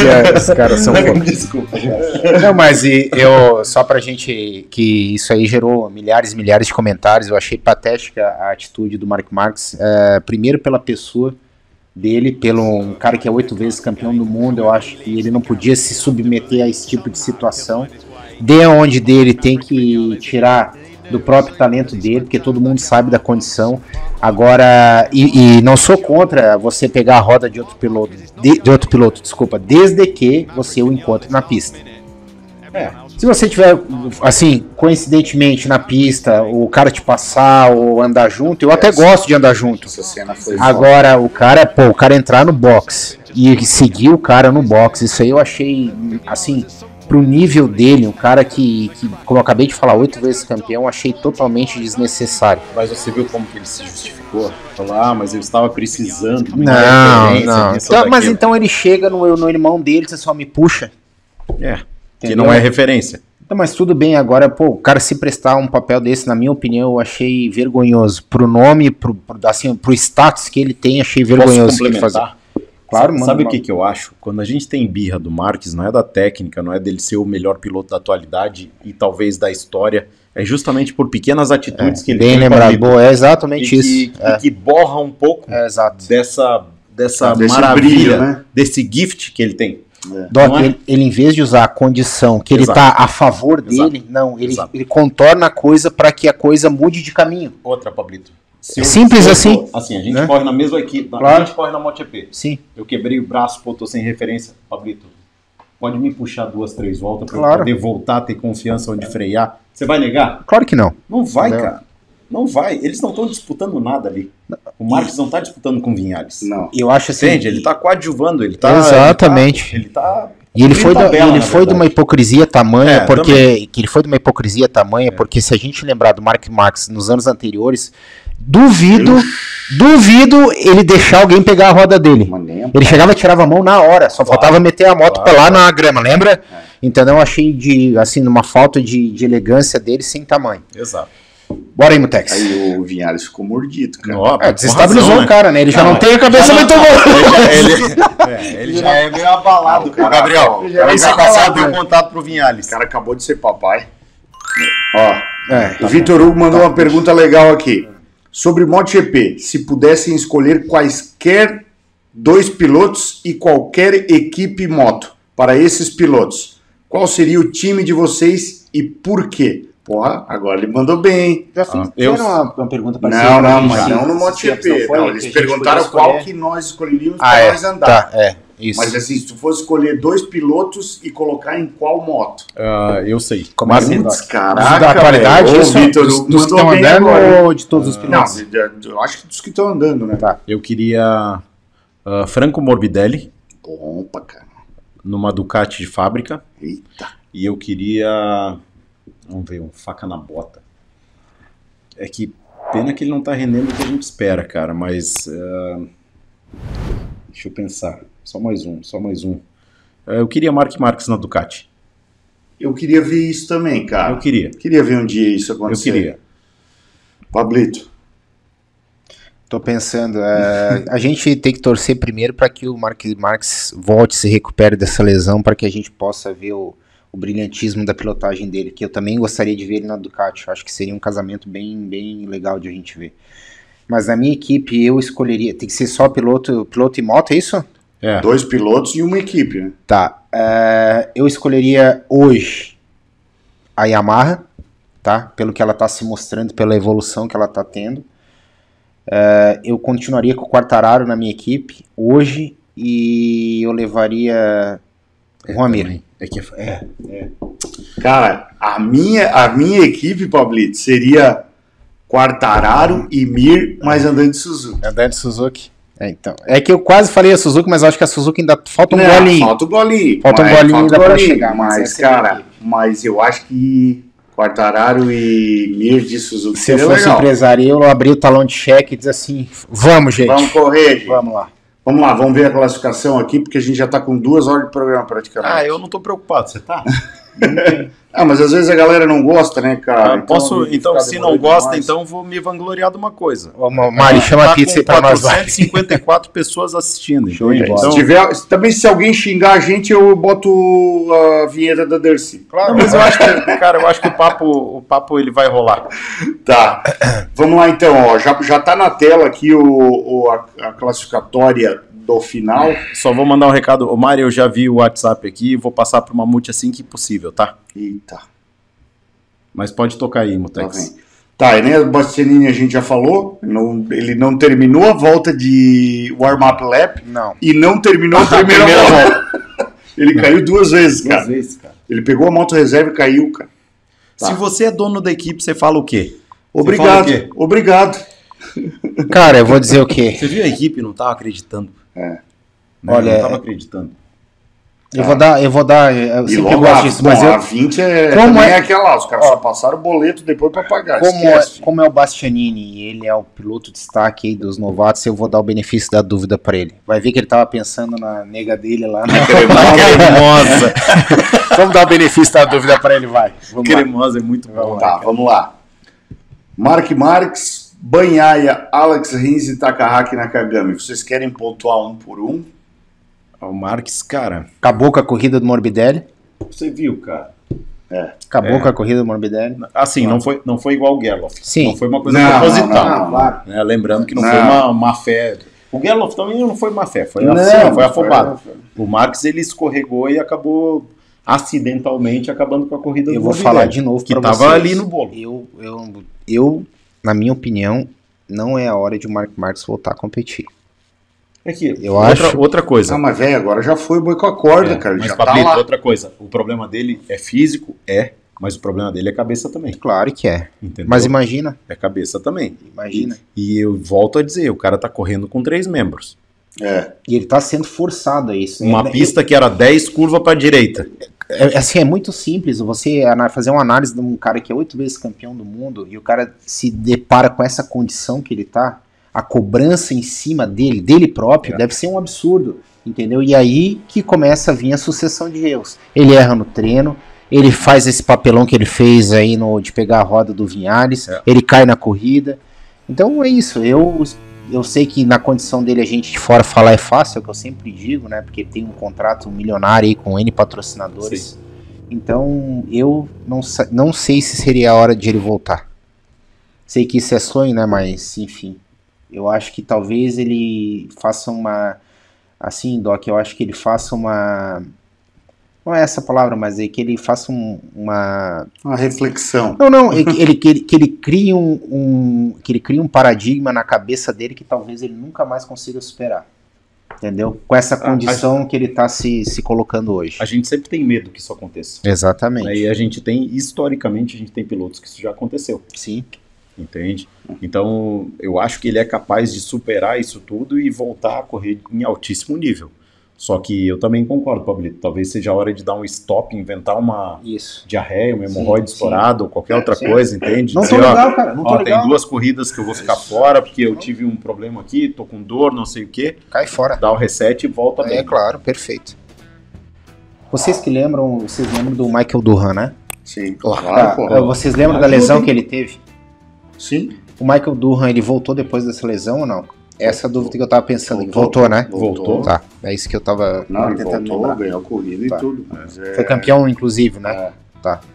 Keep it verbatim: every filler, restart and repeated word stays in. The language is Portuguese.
Os caras são... Desculpa. Não, mas e, eu, só pra gente, que isso aí gerou milhares e milhares de comentários, eu achei patética a atitude do Mark Marques, é, primeiro pela pessoa dele, pelo um cara que é oito vezes campeão do mundo. Eu acho que ele não podia se submeter a esse tipo de situação, de onde dele tem que tirar do próprio talento dele, porque todo mundo sabe da condição. Agora, e, e não sou contra você pegar a roda de outro piloto, de, de outro piloto, desculpa, desde que você o encontre na pista. É. Se você tiver, assim, coincidentemente na pista, o cara te passar ou andar junto, eu até gosto de andar junto. Essa cena foi Agora, o cara, pô, o cara entrar no box e seguir o cara no box, isso aí eu achei, assim, pro nível dele, um cara que, que, como eu acabei de falar, oito vezes campeão, achei totalmente desnecessário. Mas você viu como que ele se justificou? Falou, ah, mas eu estava precisando. Não, não. Então, mas então ele chega no, no irmão dele, você só me puxa. É, que entendeu? Não é referência. Então, mas tudo bem, agora, pô, o cara se prestar um papel desse, na minha opinião, eu achei vergonhoso. Pro nome, pro, pro, assim, pro status que ele tem, achei vergonhoso. Posso complementar? Claro, sabe mano, sabe o mano. que, que eu acho? Quando a gente tem birra do Marques, não é da técnica, não é dele ser o melhor piloto da atualidade e talvez da história, é justamente por pequenas atitudes é, que ele bem tem. Bem lembrado, boa, é exatamente e isso. Que, é. E que borra um pouco é, exato. dessa, dessa desse maravilha, brilho, né? desse gift que ele tem. É. Doc, é? ele, ele em vez de usar a condição que Exato. ele está a favor dele, Exato. não, ele, ele contorna a coisa para que a coisa mude de caminho. Outra, Pablito. Se eu, Simples eu, assim. Assim, a gente né? corre na mesma equipe, claro. a gente corre na MotoGP. Sim. Eu quebrei o braço, pô, tô sem referência. Pablito, pode me puxar duas, três voltas para claro. eu poder voltar, ter confiança onde frear. Você vai negar? Claro que não. Não vai, não. cara. Não vai. Eles não estão disputando nada ali. O Marques não tá disputando com o Vinhales. Não. Eu acho assim. Entende? Ele tá coadjuvando, ele tá... Exatamente. Ele tá... E ele foi, tabela, do, ele foi de uma hipocrisia tamanha, é, porque que ele foi de uma hipocrisia tamanha, é. porque se a gente lembrar do Mark Marques nos anos anteriores, duvido, duvido ele deixar alguém pegar a roda dele. Ele chegava e tirava a mão na hora, só claro, faltava meter a moto claro, lá na grama, lembra? É. Então eu achei de, assim, uma falta de, de elegância dele sem tamanho. Exato. Bora aí, Mutex. Aí o Vinhales ficou mordido, cara. Não, é, desestabilizou razão, o cara, né? Ele já não, não tem a cabeça muito boa. Ele, é, ele já é meio abalado, cara. Gabriel, já mês passado deu contato pro Vinhales. O cara acabou de ser papai. Ó, é, tá o Vitor Hugo mandou tá. uma pergunta legal aqui. Sobre MotoGP, se pudessem escolher quaisquer dois pilotos e qualquer equipe moto para esses pilotos, qual seria o time de vocês e por quê? Porra, agora ele mandou bem. Já fizeram ah, eu... uma, uma pergunta parecida. Não, não, mas não no MotoGP. Não, eles perguntaram qual que nós escolheríamos ah, para é, nós andar. Tá, é, isso. Mas assim, se tu fosse escolher dois pilotos e colocar em qual moto? Uh, eu sei. Como mas, assim? Putz, caraca, da qualidade, velho, isso, Vitor, dos, dos que estão andando ou de todos os pilotos? Não, eu acho que dos que estão andando, né? Tá. Eu queria uh, Franco Morbidelli. Opa, cara. Numa Ducati de fábrica. Eita. E eu queria... Vamos ver, um faca na bota. É que pena que ele não tá rendendo o que a gente espera, cara, mas... Uh, deixa eu pensar. Só mais um, só mais um. Uh, eu queria Mark Marques na Ducati. Eu queria ver isso também, cara. Eu queria. Queria ver um dia isso acontecer. Eu queria. Pablito. Tô pensando, uh, a gente tem que torcer primeiro para que o Mark Marques volte, se recupere dessa lesão, para que a gente possa ver o o brilhantismo da pilotagem dele, que eu também gostaria de ver ele na Ducati. Acho que seria um casamento bem, bem legal de a gente ver. Mas na minha equipe eu escolheria, tem que ser só piloto, piloto e moto, é isso? É. Dois pilotos e uma equipe, né? Tá, uh, eu escolheria hoje a Yamaha, tá? Pelo que ela está se mostrando, pela evolução que ela está tendo. Uh, eu continuaria com o Quartararo na minha equipe hoje e eu levaria o Ramiro. É que é, é. Cara, a minha, a minha equipe, Pablito, seria Quartararo e Mir, mas andando de Suzuki. Andando de Suzuki. É, então. É que eu quase falei a Suzuki, mas acho que a Suzuki ainda falta um Não, golinho. Falta um golinho. Falta um mas, golinho ainda para chegar. Mas, mas cara, mas eu acho que Quartararo e Mir de Suzuki Se eu seria fosse legal. empresário, eu abria o talão de cheque e dizer assim, vamos, gente. Vamos correr, gente. Vamos lá. Vamos lá, vamos ver a classificação aqui, porque a gente já tá com duas horas de programa praticamente. Ah, eu não tô preocupado, você tá? Ah, mas às vezes a galera não gosta, né, cara? Ah, posso, então, se não gosta, demais. então vou me vangloriar de uma coisa. Ô, Mari, chama Tá a pizza com aí pra nós. vai. quatrocentas e cinquenta e quatro pessoas assistindo. Show de entende? bola. Então, Se tiver, também se alguém xingar a gente, eu boto a vinheta da Dercy. não, mas eu acho que, cara, eu acho que o papo, o papo ele vai rolar. Tá. Vamos lá então, ó. Já, já tá na tela aqui o, o- a, a classificatória do final. Só vou mandar um recado. Ô, Mário, eu já vi o WhatsApp aqui, vou passar para uma multi assim que possível, tá? Eita. Mas pode tocar aí, Tá, Mutex. bem. Tá, Enéas Bastianini a gente já falou. Não, ele não terminou a volta de warm-up lap Não. e não terminou a primeira, primeira volta. Ele caiu duas vezes, cara. Duas vezes, cara. Ele pegou a moto reserva e caiu, cara. Tá. Se você é dono da equipe, você fala o quê? Obrigado, Você fala o quê? obrigado. Cara, eu vou dizer o quê? Você viu a equipe? Não tava acreditando. É. Né? Olha, não tava acreditando. Eu vou dar, eu vou dar, eu E sempre logo gosto a, disso, bom, mas a eu, vinte é, Como também é- é aquela lá, os caras Ó, só passaram o boleto depois pra pagar. como, é, Esquece, filho. como é o Bastianini e ele é o piloto de destaque aí dos novatos, eu vou dar o benefício da dúvida pra ele. Vai ver que ele tava pensando na nega dele lá na Cremosa. Vamos dar o benefício da dúvida pra ele, vai. Vamos lá. Cremosa é muito bom. Tá, vamos lá. Mark Marques, Banhaia, Alex Rins e Takahaki Nakagami. Vocês querem pontuar um por um? O Marques, cara, Acabou com a corrida do Morbidelli. você viu, cara. Acabou É. com a corrida do Morbidelli. Assim, não foi, não foi igual o Gerloff. Sim. Não foi uma coisa Não, proposital. não, não, claro. Né? Lembrando que não, Não. foi uma má fé. O Gerloff também não foi má fé, foi, Não, assim, foi foi- afobado. O Marques, ele escorregou e acabou acidentalmente acabando com a corrida Eu do vou Morbidelli, falar de novo que pra tava vocês. ali no bolo. Eu, eu, eu, na minha opinião, não é a hora de o Mark Marques voltar a competir. É que, Eu outra, acho- outra coisa. Ah, mas velho, agora já foi o boi com a corda, É, cara. mas, Já tá Pablito, lá. outra coisa. O problema dele é físico? É. Mas o problema dele é cabeça também. Claro que é. Entendeu? Mas imagina, É cabeça também. imagina. E eu volto a dizer, o cara tá correndo com três membros. É. E ele tá sendo forçado a isso. Uma É, pista que era dez curva pra direita. É, assim, é muito simples você ana- fazer uma análise de um cara que é oito vezes campeão do mundo e o cara se depara com essa condição que ele tá, a cobrança em cima dele, dele próprio, É. deve ser um absurdo, entendeu? E aí que começa a vir a sucessão de erros. Ele erra no treino, ele faz esse papelão que ele fez aí no, de pegar a roda do Vinhares, É. ele cai na corrida. Então é isso, eu, eu sei que na condição dele a gente de fora falar é fácil, é o que eu sempre digo, né? Porque tem um contrato milionário aí com N patrocinadores. Sim. Então eu não, sa- não sei se seria a hora de ele voltar. Sei que isso é sonho, né? Mas enfim, eu acho que talvez ele faça uma. Assim, Doc, eu acho que ele faça uma. Não é essa palavra, mas é que ele faça um- uma. Uma reflexão. Não, não, é que ele, que ele, que ele crie um, um- que ele crie um paradigma na cabeça dele que talvez ele nunca mais consiga superar. Entendeu? Com essa condição que ele está se, se colocando hoje. A gente sempre tem medo que isso aconteça. Exatamente. Né? E a gente tem, historicamente, a gente tem pilotos que isso já aconteceu. Sim. Entende? Então, eu acho que ele é capaz de superar isso tudo e voltar a correr em altíssimo nível. Só que eu também concordo, Pablito. Talvez seja a hora de dar um stop, inventar uma Isso. diarreia, uma hemorroide Sim, estourada ou qualquer É, outra sim. coisa, entende? Não tô Dizer, ó, legal, cara. Não tô ó, legal. tem duas corridas que eu vou ficar fora porque eu tive um problema aqui, tô com dor, não sei o quê. Cai fora. Dá o reset e volta bem. É claro, perfeito. Vocês que lembram, vocês lembram do Michael Durham, né? Sim. Tá, Claro, pô. vocês lembram da Ajuda, lesão hein? que ele teve? Sim. O Michael Durham, ele voltou depois dessa lesão ou não? Essa é a dúvida que eu tava pensando. aqui. Voltou. Voltou, né? Voltou. Tá, é isso que eu tava, Não, tava ele tentando voltou, lembrar. ganhou a corrida Tá. e tudo. Mas é... Foi campeão, inclusive, né? É. Tá.